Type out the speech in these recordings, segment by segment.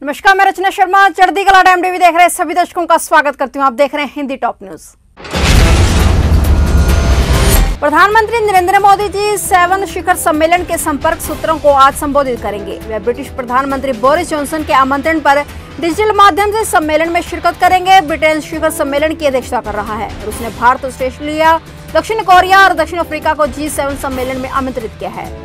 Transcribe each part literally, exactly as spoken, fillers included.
नमस्कार, मैं रचना शर्मा चढ़ती कला टाइम टीवी देख रहे सभी दर्शकों का स्वागत करती हूं। आप देख रहे हैं हिंदी टॉप न्यूज। प्रधानमंत्री नरेंद्र मोदी जी सेवन शिखर सम्मेलन के संपर्क सूत्रों को आज संबोधित करेंगे। वे ब्रिटिश प्रधानमंत्री बोरिस जॉनसन के आमंत्रण पर डिजिटल माध्यम से सम्मेलन में शिरकत करेंगे। ब्रिटेन शिखर सम्मेलन की अध्यक्षता कर रहा है और उसने भारत, ऑस्ट्रेलिया, दक्षिण कोरिया और दक्षिण अफ्रीका को जी सेवन सम्मेलन में आमंत्रित किया है।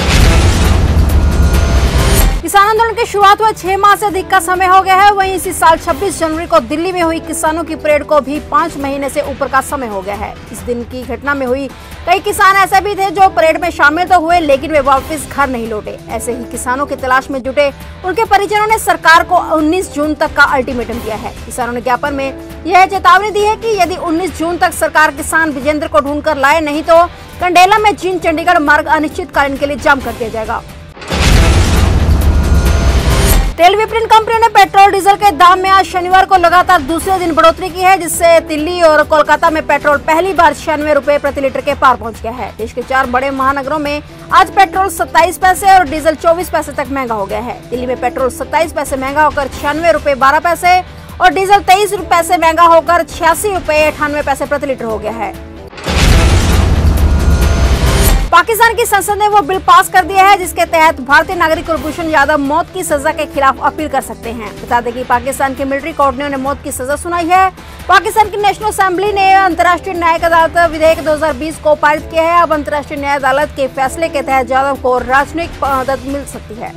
किसान आंदोलन की शुरुआत हुए छह माह से अधिक का समय हो गया है। वहीं इसी साल छब्बीस जनवरी को दिल्ली में हुई किसानों की परेड को भी पाँच महीने से ऊपर का समय हो गया है। इस दिन की घटना में हुई कई किसान ऐसे भी थे जो परेड में शामिल तो हुए, लेकिन वे वापस घर नहीं लौटे। ऐसे ही किसानों की तलाश में जुटे उनके परिजनों ने सरकार को उन्नीस जून तक का अल्टीमेटम दिया है। किसानों ने ज्ञापन में यह चेतावनी दी है कि यदि उन्नीस जून तक सरकार किसान विजेंद्र को ढूंढ कर लाए नहीं तो कंडेला में चीन चंडीगढ़ मार्ग अनिश्चितकालीन के लिए जाम कर दिया जाएगा। तेल विपणन कंपनियों ने पेट्रोल डीजल के दाम में आज शनिवार को लगातार दूसरे दिन बढ़ोतरी की है, जिससे दिल्ली और कोलकाता में पेट्रोल पहली बार छियानवे रुपए प्रति लीटर के पार पहुंच गया है। देश के चार बड़े महानगरों में आज पेट्रोल सत्ताईस पैसे और डीजल चौबीस पैसे तक महंगा हो गया है। दिल्ली में पेट्रोल सत्ताईस पैसे महंगा होकर छियानवे रुपए बारह पैसे और डीजल तेईस पैसे महंगा होकर छियासी रुपए अठानवे पैसे प्रति लीटर हो गया है। पाकिस्तान की संसद ने वो बिल पास कर दिया है जिसके तहत भारतीय नागरिक कुलभूषण यादव मौत की सजा के खिलाफ अपील कर सकते हैं। बता दें कि पाकिस्तान की मिलिट्री कोर्ट ने उन्हें मौत की सजा सुनाई है। पाकिस्तान की नेशनल असेंबली ने अंतर्राष्ट्रीय न्यायिक अदालत विधेयक दो हज़ार बीस को पारित किया है। अब अंतर्राष्ट्रीय न्याय अदालत के फैसले के तहत यादव को राजनयिक मदद मिल सकती है।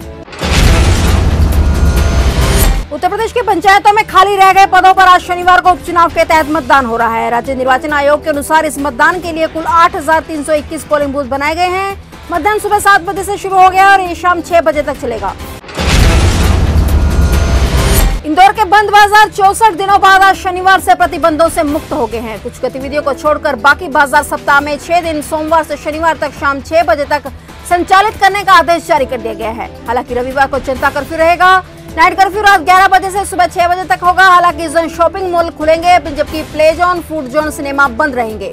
उत्तर प्रदेश की पंचायतों में खाली रह गए पदों पर आज शनिवार को उपचुनाव के तहत मतदान हो रहा है। राज्य निर्वाचन आयोग के अनुसार इस मतदान के लिए कुल आठ हजार तीन सौ इक्कीस पोलिंग बूथ बनाए गए हैं। मतदान सुबह सात बजे से शुरू हो गया और ये शाम छह बजे तक चलेगा। इंदौर के बंद बाजार चौसठ दिनों बाद आज शनिवार से प्रतिबंधों से मुक्त हो गए हैं। कुछ गतिविधियों को छोड़कर बाकी बाजार सप्ताह में छह दिन सोमवार से शनिवार तक शाम छह बजे तक संचालित करने का आदेश जारी कर दिया गया है। हालांकि रविवार को जनता कर्फ्यू रहेगा। नाइट कर्फ्यू रात ग्यारह बजे से सुबह छह बजे तक होगा। हालांकि इस दिन शॉपिंग मॉल खुलेंगे जबकि play zone, food zone, cinema बंद रहेंगे।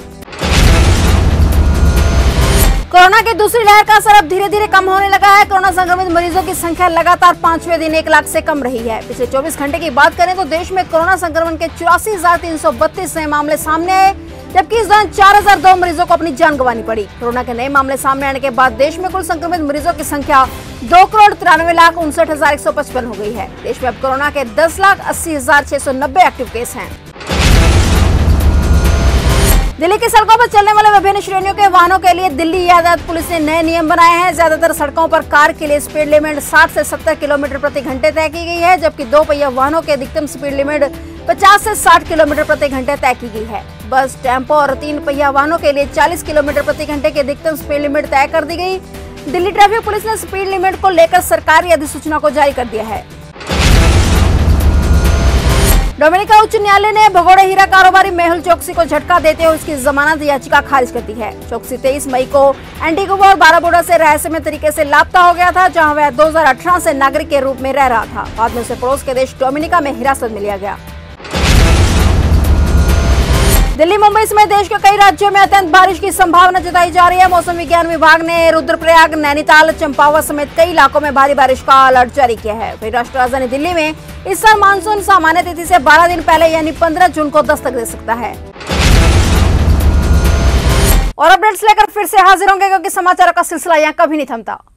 कोरोना की दूसरी लहर का असर अब धीरे धीरे कम होने लगा है। कोरोना संक्रमित मरीजों की संख्या लगातार पांचवें दिन एक लाख से कम रही है। पिछले चौबीस घंटे की बात करें तो देश में कोरोना संक्रमण के चौरासी हजार तीन सौ बत्तीस नए मामले सामने आए, जबकि इस दौरान चार हजार दो मरीजों को अपनी जान गंवानी पड़ी। कोरोना के नए मामले सामने आने के बाद देश में कुल संक्रमित मरीजों की संख्या दो करोड़ तिरानवे लाख उनसठ हजार एक सौ पचपन हो गई है। देश में अब कोरोना के दस लाख अस्सी हजार छह सौ नब्बे एक्टिव केस हैं। दिल्ली की सड़कों पर चलने वाले विभिन्न श्रेणियों के वाहनों के लिए दिल्ली यातायात पुलिस ने नए नियम बनाए हैं। ज्यादातर सड़कों पर कार के लिए स्पीड लिमिट साठ से सत्तर किलोमीटर प्रति घंटे तय की गई है, जबकि दो पहिया वाहनों के अधिकतम स्पीड लिमिट पचास से साठ किलोमीटर प्रति घंटे तय की गई है। बस, टेम्पो और तीन पहिया वाहनों के लिए चालीस किलोमीटर प्रति घंटे की अधिकतम स्पीड लिमिट तय कर दी गई। दिल्ली ट्रैफिक पुलिस ने स्पीड लिमिट को लेकर सरकारी अधिसूचना को जारी कर दिया है। डोमिनिका उच्च न्यायालय ने भगोड़े हीरा कारोबारी मेहुल चोकसी को झटका देते हुए उसकी जमानत याचिका खारिज कर दी है। चोकसी तेईस मई को एंटीगुआ और बाराबुडा से रहस्यमय तरीके से लापता हो गया था, जहां वह दो हज़ार अठारह से नागरिक के रूप में रह रहा था। बाद में उसे पड़ोस के देश डोमिनिका में हिरासत में लिया गया। दिल्ली, मुंबई समेत देश के कई राज्यों में अत्यंत बारिश की संभावना जताई जा रही है। मौसम विज्ञान विभाग ने रुद्रप्रयाग, नैनीताल, चंपावत समेत कई इलाकों में भारी बारिश का अलर्ट जारी किया है। वहीं राष्ट्रीय राजधानी दिल्ली में इस साल मानसून सामान्य तिथि से बारह दिन पहले यानी पंद्रह जून को दस्तक दे सकता है। और अपडेट्स लेकर फिर से हाजिर होंगे, क्योंकि समाचारों का सिलसिला यहाँ कभी नहीं थमता।